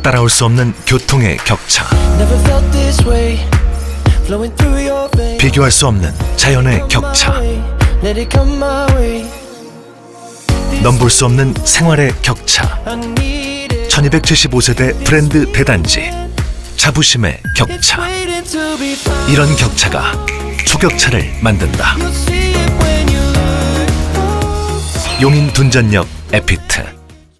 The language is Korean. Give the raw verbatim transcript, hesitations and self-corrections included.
따라올 수 없는 교통의 격차, 비교할 수 없는 자연의 격차, 넘볼 수 없는 생활의 격차, 천이백칠십오 세대 브랜드 대단지 자부심의 격차. 이런 격차가 초격차를 만든다. 용인 둔전역 에피트.